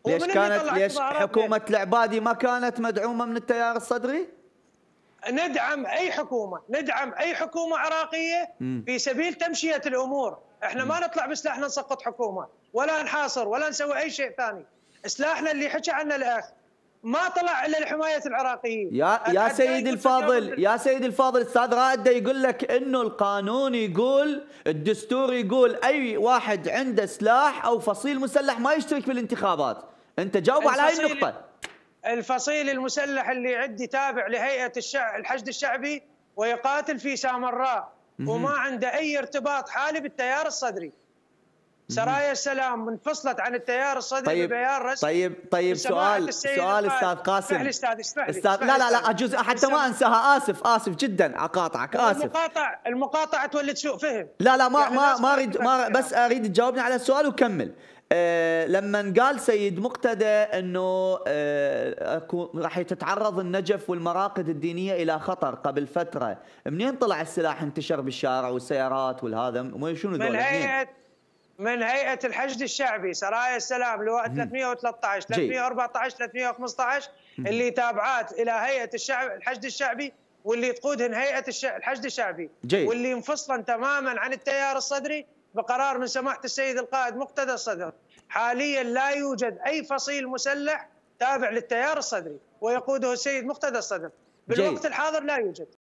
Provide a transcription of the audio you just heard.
ليش حكومة العبادي ما كانت مدعومة من التيار الصدري؟ ندعم أي حكومة عراقية في سبيل تمشية الأمور. احنا ما نطلع بسلاحنا نسقط حكومة ولا نحاصر ولا نسوي أي شيء ثاني. سلاحنا اللي حكى عنه الأخ ما طلع إلا لحماية العراقيين. يا سيدي الفاضل استاذ رائد يقول لك انه القانون يقول، الدستور يقول اي واحد عنده سلاح او فصيل مسلح ما يشترك بالانتخابات. انت جاوب على هاي النقطة. الفصيل المسلح اللي عندي تابع لهيئة الحشد الشعبي ويقاتل في سامراء وما عنده اي ارتباط حالي بالتيار الصدري. سرايا السلام منفصلت عن التيار الصدري ببيان رسمي. طيب سؤال استاذ قاسم. اسمح لي لا اجوز حتى ما انساها. اسف جدا اقاطعك. اسف. المقاطعه تولد سوء فهم. لا ما اريد، بس اريد تجاوبني على السؤال وكمل. لما قال سيد مقتدى انه راح تتعرض النجف والمراقد الدينيه الى خطر قبل فتره، منين طلع السلاح انتشر بالشارع والسيارات والهذا؟ شنو ذول؟ من هيئة الحشد الشعبي سرايا السلام لواء 313 314 315 اللي تابعات إلى هيئة الحشد الشعبي واللي تقودهن هيئة الحشد الشعبي واللي انفصلا تماما عن التيار الصدري بقرار من سماحة السيد القائد مقتدى الصدر. حاليا لا يوجد أي فصيل مسلح تابع للتيار الصدري ويقوده السيد مقتدى الصدر بالوقت الحاضر، لا يوجد.